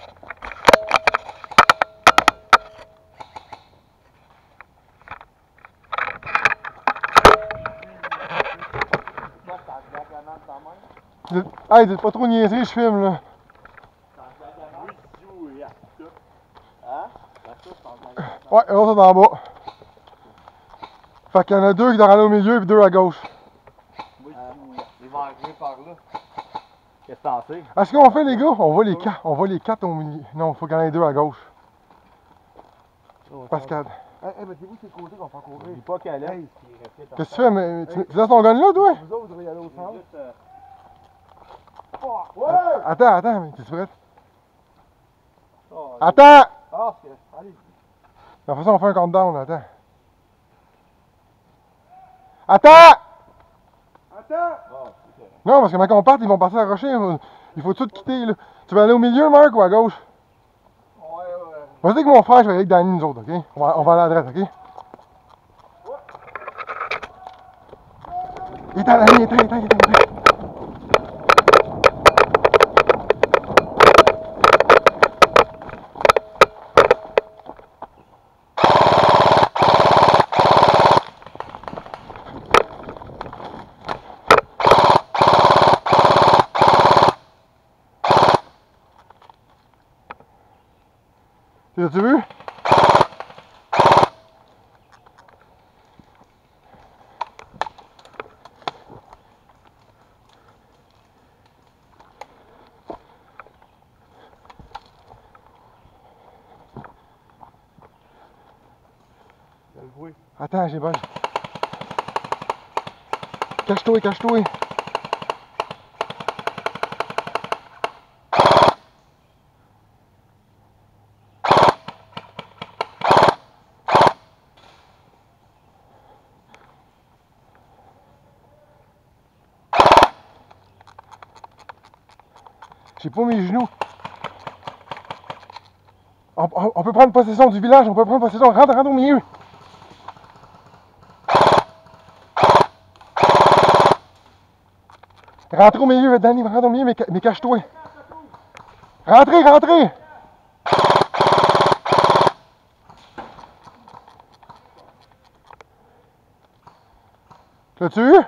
Hey, dites pas trop niaiser, je filme là. Ouais, l'autre est en bas. Fait qu'il y en a deux qui doivent aller au milieu et deux à gauche. Il va arriver par là. Qu'est-ce que t'en sais? Est-ce qu'on fait les gars? On voit les quatre au milieu. Non, il faut qu'il y en ait deux à gauche. Pascal. Hey, mettez-vous sur le côté qu'on va faire courir. Dis pas qu'elle est. Qu'est-ce que tu fais? Mais, tu laisses ton gun là, toi? Vous autres, vous devriez aller au centre. Attends, mais t'es prête? Attends! Ah, allez. De toute façon, on fait un countdown, attends. Attends! Non, parce que quand on parte, ils vont passer à rocher. Il faut tout quitter, là. Tu veux aller au milieu, Marc, ou à gauche? Ouais. Vas-y avec mon frère, je vais aller avec Danny, nous autres, ok? On va aller à la droite, ok? Il est à la ligne, il est. L'as-tu vu? Attends, j'ai pas. Cache-toi. J'ai pas mes genoux. On peut prendre possession du village, on peut prendre possession. Rentre au milieu. Rentre au milieu, Danny, rentre au milieu, mais cache-toi. Rentrez! L'as-tu vu?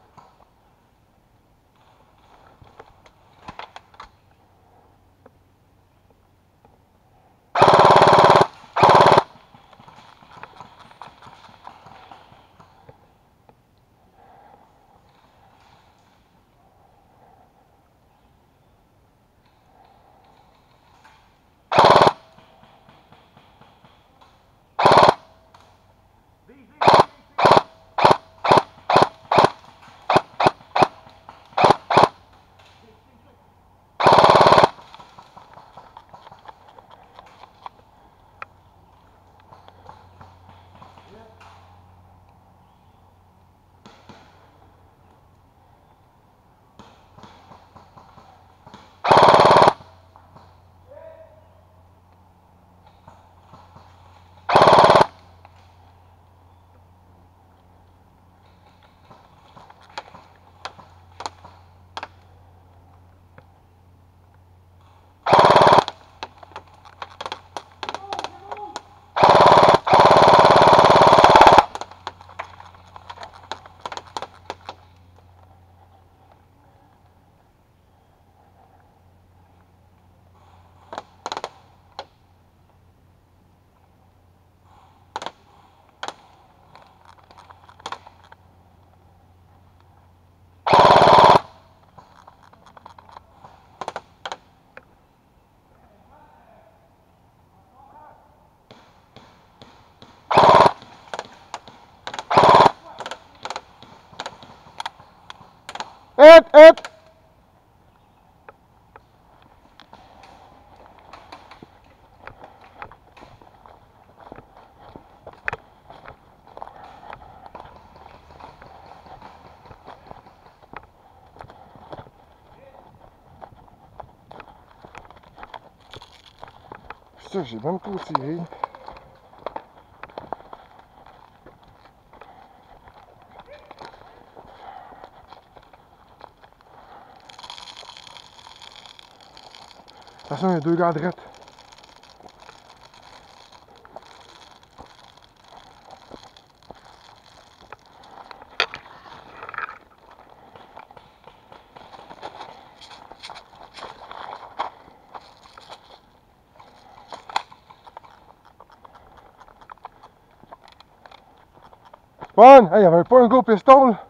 Hop! Putain, j'ai même pas tiré. Attention, il y a deux gars à droite. One! Hey, il y avait pas un gars au piston là.